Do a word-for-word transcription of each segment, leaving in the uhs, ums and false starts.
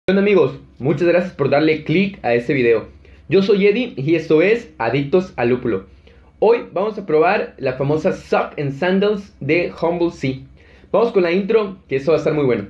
Bueno amigos, muchas gracias por darle click a este video. Yo soy Eddie y esto es Adictos al Lúpulo. Hoy vamos a probar la famosa Sock and Sandals de Humble Sea. Vamos con la intro, que eso va a estar muy bueno.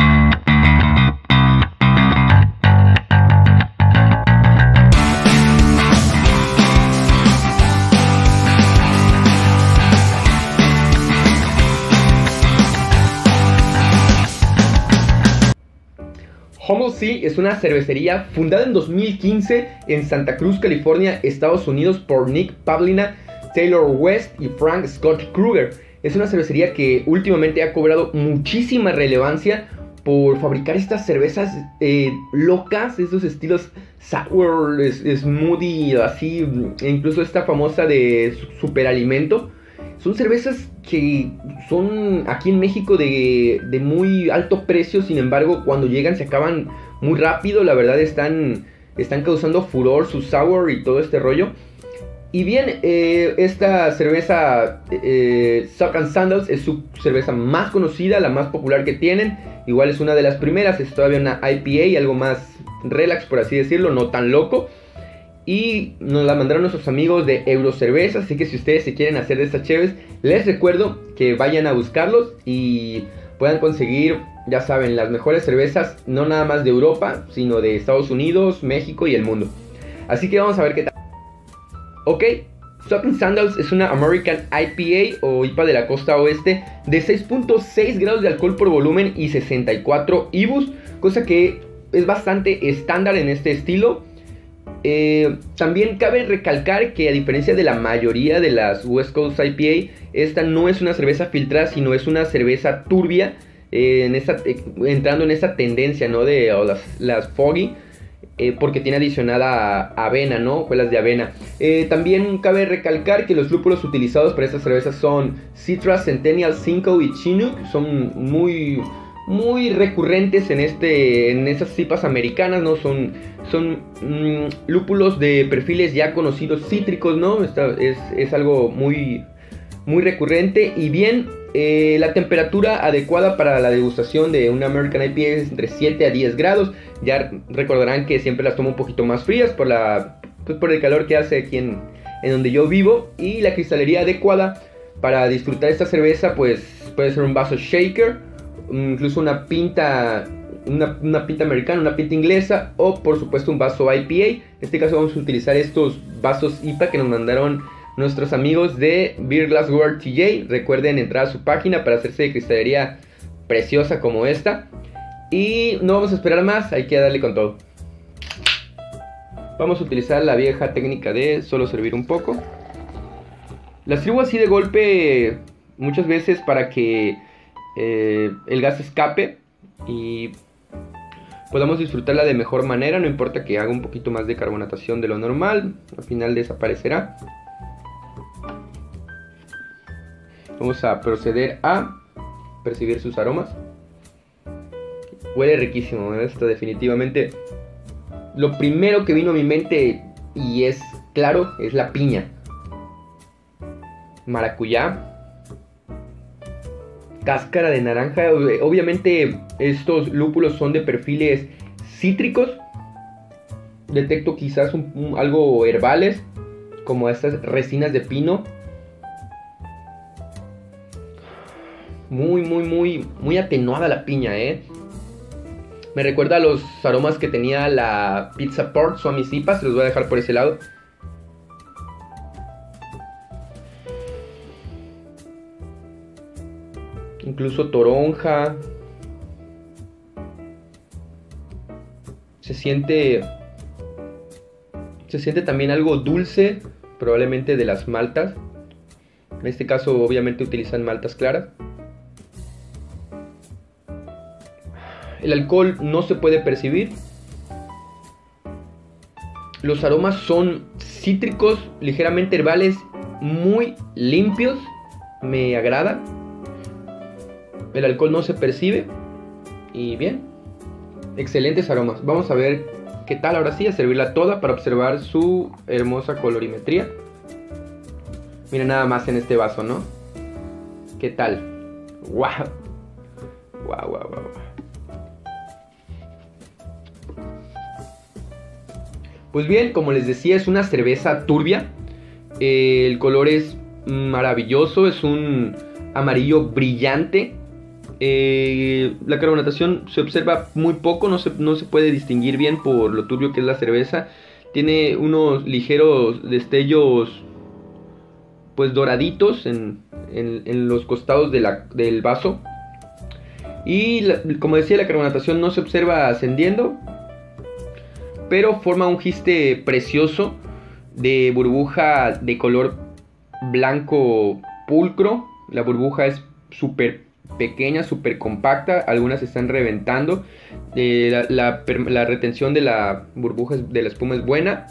Humble Sea es una cervecería fundada en dos mil quince en Santa Cruz, California, Estados Unidos por Nick Pavlina, Taylor West y Frank Scott Kruger. Es una cervecería que últimamente ha cobrado muchísima relevancia por fabricar estas cervezas eh, locas, estos estilos sour, smoothie, así, e incluso esta famosa de superalimento. Son cervezas que son aquí en México de, de muy alto precio, sin embargo cuando llegan se acaban muy rápido. La verdad están, están causando furor su sour y todo este rollo. Y bien, eh, esta cerveza eh, Sock and Sandals es su cerveza más conocida, la más popular que tienen. Igual es una de las primeras, es todavía una I P A, algo más relax por así decirlo, no tan loco. Y nos la mandaron nuestros amigos de Eurocerveza, así que si ustedes se quieren hacer de estas cheves, les recuerdo que vayan a buscarlos y puedan conseguir, ya saben, las mejores cervezas, no nada más de Europa, sino de Estados Unidos, México y el mundo. Así que vamos a ver qué tal. Ok, Sock and Sandals es una American I P A o I P A de la costa oeste de seis punto seis grados de alcohol por volumen y sesenta y cuatro I B Us, cosa que es bastante estándar en este estilo. Eh, también cabe recalcar que a diferencia de la mayoría de las West Coast I P A, esta no es una cerveza filtrada, sino es una cerveza turbia, eh, en esta, eh, entrando en esta tendencia, ¿no? De o las, las foggy, eh, porque tiene adicionada avena, ¿no? Hojuelas de avena. Eh, también cabe recalcar que los lúpulos utilizados para estas cervezas son Citra, Centennial, Cinco y Chinook. Son muy... muy recurrentes en este en esas cepas americanas, ¿no? Son, son mmm, lúpulos de perfiles ya conocidos cítricos, ¿no? Esta es, es algo muy, muy recurrente. Y bien, eh, la temperatura adecuada para la degustación de una American I P A es entre siete a diez grados. Ya recordarán que siempre las tomo un poquito más frías por, la, pues por el calor que hace aquí en, en donde yo vivo. Y la cristalería adecuada para disfrutar esta cerveza pues puede ser un vaso shaker, incluso una pinta, una, una pinta americana, una pinta inglesa, o por supuesto un vaso I P A. En este caso vamos a utilizar estos vasos I P A que nos mandaron nuestros amigos de Beer Glass World T J. Recuerden entrar a su página para hacerse de cristalería preciosa como esta. Y no vamos a esperar más, hay que darle con todo. Vamos a utilizar la vieja técnica de solo servir un poco. Las sirvo así de golpe muchas veces para que Eh, el gas escape y podamos disfrutarla de mejor manera. No importa que haga un poquito más de carbonatación de lo normal, al final desaparecerá. Vamos a proceder a percibir sus aromas. Huele riquísimo, ¿eh? Esto definitivamente lo primero que vino a mi mente, y es claro, es la piña, maracuyá, cáscara de naranja. Obviamente estos lúpulos son de perfiles cítricos. Detecto quizás un, un, algo herbales, como estas resinas de pino. Muy, muy, muy, muy atenuada la piña, ¿eh? Me recuerda a los aromas que tenía la Pizza Port Swami Sipa. Se los voy a dejar por ese lado. Incluso toronja. Se siente Se siente también algo dulce, probablemente de las maltas. En este caso obviamente utilizan maltas claras. El alcohol no se puede percibir. Los aromas son cítricos, ligeramente herbales, muy limpios. Me agrada. El alcohol no se percibe. Y bien, excelentes aromas. Vamos a ver qué tal ahora sí, a servirla toda para observar su hermosa colorimetría. Miren nada más en este vaso, ¿no? ¿Qué tal? ¡Wow! ¡Wow, wow, wow! Pues bien, como les decía, es una cerveza turbia. Eh, el color es maravilloso, es un amarillo brillante. Eh, la carbonatación se observa muy poco, no se, no se puede distinguir bien por lo turbio que es la cerveza. Tiene unos ligeros destellos pues doraditos en, en, en los costados de la, del vaso. Y la, como decía, la carbonatación no se observa ascendiendo, pero forma un giste precioso de burbuja de color blanco pulcro. La burbuja es súper pequeña, súper compacta, algunas están reventando. Eh, la, la, la retención de la burbuja de la espuma es buena.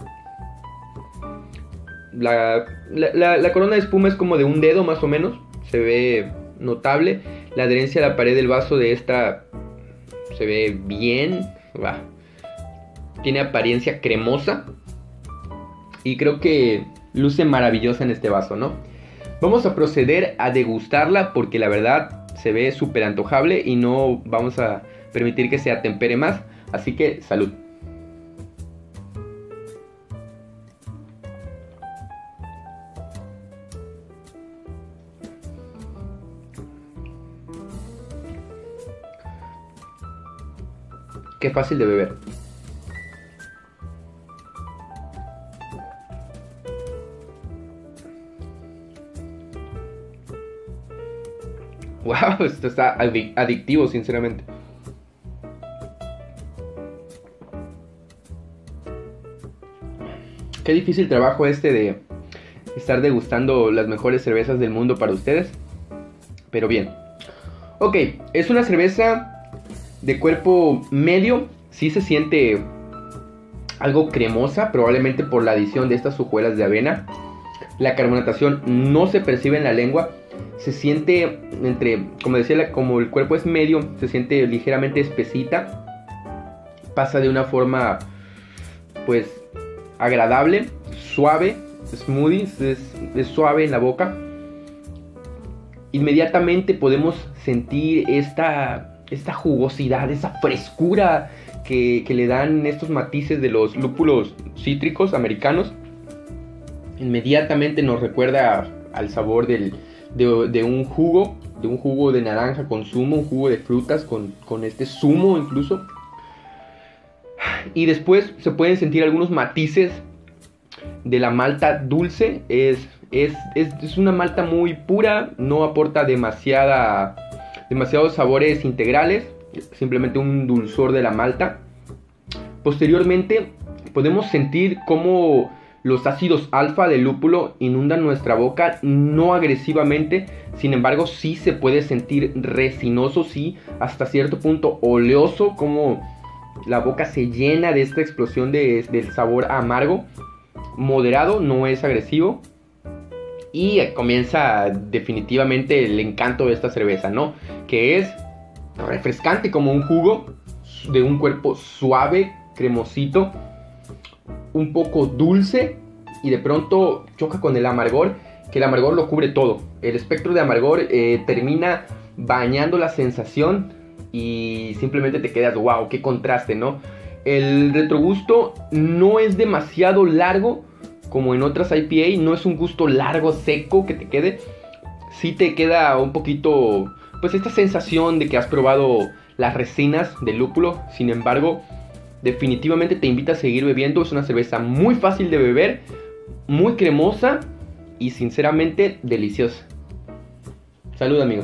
La, la, la, la corona de espuma es como de un dedo más o menos, se ve notable. La adherencia a la pared del vaso de esta se ve bien, bah. Tiene apariencia cremosa y creo que luce maravillosa en este vaso, ¿no? Vamos a proceder a degustarla porque la verdad se ve súper antojable y no vamos a permitir que se atempere más. Así que salud. Qué fácil de beber. Wow, esto está adictivo, sinceramente. Qué difícil trabajo este de estar degustando las mejores cervezas del mundo para ustedes. Pero bien. Ok, es una cerveza de cuerpo medio. Sí se siente algo cremosa, probablemente por la adición de estas hojuelas de avena. La carbonatación no se percibe en la lengua. Se siente entre, como decía, como el cuerpo es medio, se siente ligeramente espesita. Pasa de una forma, pues, agradable, suave, smoothie, es, es suave en la boca. Inmediatamente podemos sentir esta, esta jugosidad, esa frescura que, que le dan estos matices de los lúpulos cítricos americanos. Inmediatamente nos recuerda al sabor del... De, de un jugo, de un jugo de naranja con zumo, un jugo de frutas con, con este zumo incluso. Y después se pueden sentir algunos matices de la malta dulce. Es, es, es, es una malta muy pura, no aporta demasiada, demasiados sabores integrales, simplemente un dulzor de la malta. Posteriormente podemos sentir cómo los ácidos alfa del lúpulo inundan nuestra boca, no agresivamente, sin embargo sí se puede sentir resinoso, sí, hasta cierto punto oleoso, como la boca se llena de esta explosión de, del sabor amargo, moderado, no es agresivo. Y comienza definitivamente el encanto de esta cerveza, ¿no? Que es refrescante como un jugo, de un cuerpo suave, cremosito, un poco dulce, y de pronto choca con el amargor, que el amargor lo cubre todo. El espectro de amargor eh, termina bañando la sensación y simplemente te quedas, wow, qué contraste, ¿no? El retrogusto no es demasiado largo como en otras I P A, no es un gusto largo, seco que te quede. Sí te queda un poquito, pues, esta sensación de que has probado las resinas del lúpulo. Sin embargo, definitivamente te invita a seguir bebiendo. Es una cerveza muy fácil de beber, muy cremosa y sinceramente deliciosa. Salud, amigos.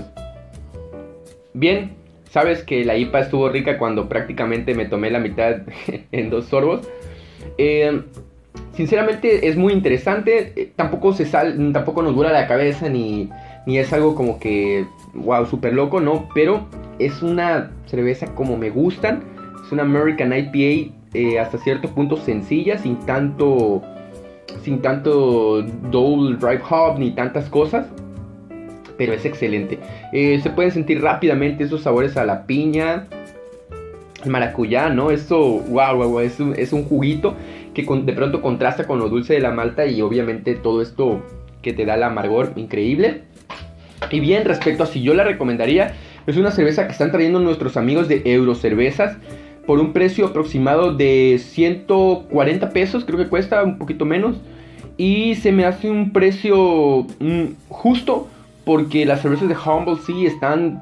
Bien, sabes que la I P A estuvo rica cuando prácticamente me tomé la mitad en dos sorbos. Eh, sinceramente es muy interesante. Eh, tampoco se sal, tampoco nos vuela la cabeza ni, ni es algo como que wow, súper loco, ¿no? Pero es una cerveza como me gustan. Es una American I P A eh, hasta cierto punto sencilla, sin tanto, sin tanto double drive hop ni tantas cosas, pero es excelente. Eh, se pueden sentir rápidamente esos sabores a la piña, al maracuyá, ¿no? Esto, wow, wow, wow, es, un, es un juguito que con, de pronto contrasta con lo dulce de la malta y obviamente todo esto que te da el amargor, increíble. Y bien, respecto a si yo la recomendaría, es una cerveza que están trayendo nuestros amigos de Eurocervezas. por un precio aproximado de ciento cuarenta pesos, creo que cuesta un poquito menos. Y se me hace un precio mm, justo, porque las cervezas de Humble Sea están,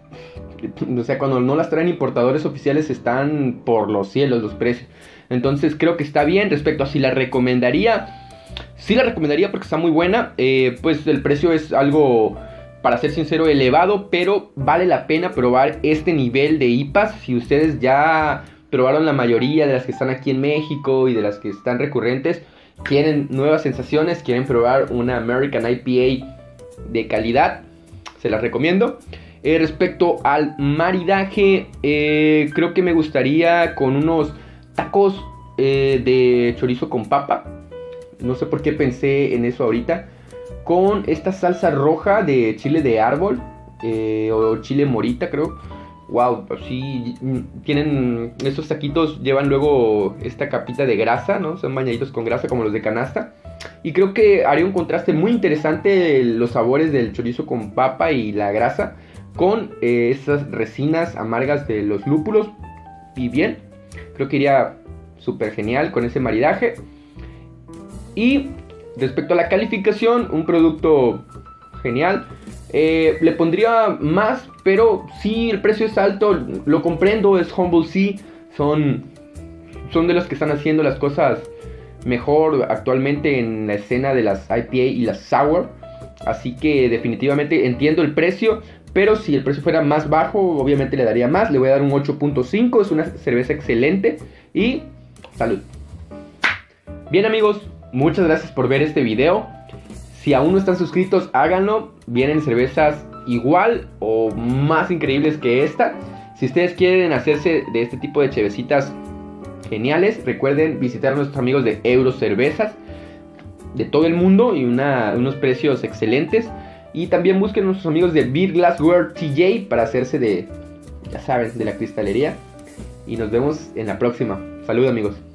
o sea, cuando no las traen importadores oficiales, están por los cielos los precios. Entonces creo que está bien. Respecto a si la recomendaría, sí la recomendaría porque está muy buena. Eh, pues el precio es algo, para ser sincero, elevado, pero vale la pena probar este nivel de I P As. Si ustedes ya probaron la mayoría de las que están aquí en México y de las que están recurrentes, quieren nuevas sensaciones, quieren probar una American I P A de calidad, se las recomiendo. Eh, respecto al maridaje, eh, creo que me gustaría con unos tacos eh, de chorizo con papa. No sé por qué pensé en eso ahorita. Con esta salsa roja de chile de árbol, eh, o chile morita, creo. Wow, sí, tienen estos taquitos, llevan luego esta capita de grasa, ¿no? Son bañaditos con grasa como los de canasta. Y creo que haría un contraste muy interesante los sabores del chorizo con papa y la grasa con eh, esas resinas amargas de los lúpulos. Y bien, creo que iría súper genial con ese maridaje. Y respecto a la calificación, un producto genial. Eh, le pondría más, pero sí, el precio es alto, lo comprendo, es Humble Sea, son, son de los que están haciendo las cosas mejor actualmente en la escena de las I P A y las Sour, así que definitivamente entiendo el precio, pero si el precio fuera más bajo, obviamente le daría más. Le voy a dar un ocho punto cinco, es una cerveza excelente y salud. Bien amigos, muchas gracias por ver este video. Si aún no están suscritos, háganlo. Vienen cervezas igual o más increíbles que esta. Si ustedes quieren hacerse de este tipo de chevecitas geniales, recuerden visitar a nuestros amigos de Euro Cervezas de todo el mundo y una, unos precios excelentes. Y también busquen a nuestros amigos de Beer Glassware T J para hacerse de, ya saben, de la cristalería. Y nos vemos en la próxima. Salud amigos.